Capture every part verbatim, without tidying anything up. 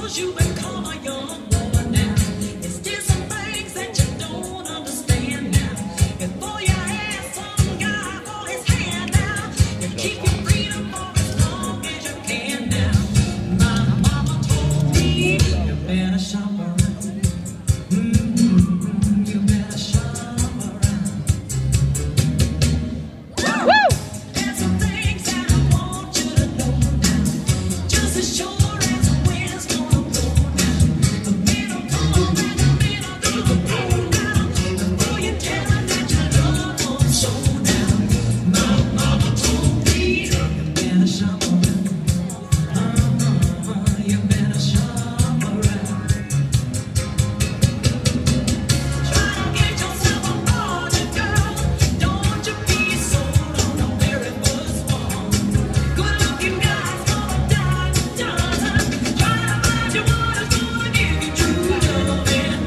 you become a young woman now. It's still some things that you don't understand now. Before you ask some guy for his hand now, you keep your freedom for as long as you can now. My mama told me you better shop around. Mm-hmm, you better shop around. Woo! There's some things that I want you to know now. Just as sure as the wind's gonna blow now. The men will come and the men are gonna go now. Before you tell them that you love them so now. My mama told me you better shop around. Uh-huh, you better shop around. Try to get yourself a body, girl. Don't you be sold on the very first one. Good-looking guys gonna die a dozen. Try to find you one who's gonna give you true loving.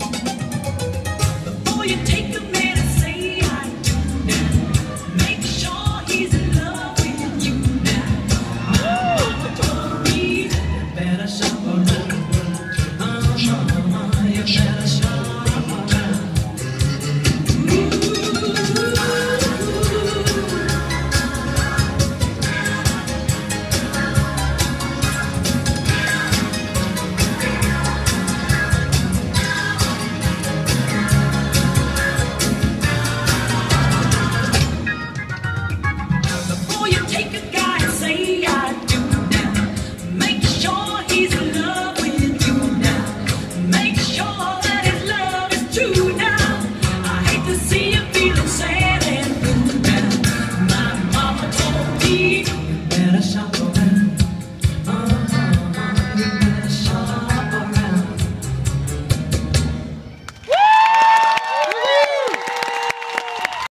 Before you take a man and say I do now, make sure he's in love with you now. My mama told me you better shop around. Uh-huh, you better shop around. Before you take a guy and say I do now, make sure he's in love with you now. Make sure that his love is true now. I hate to see you feeling sad and blue now. My mama told me you better shop around.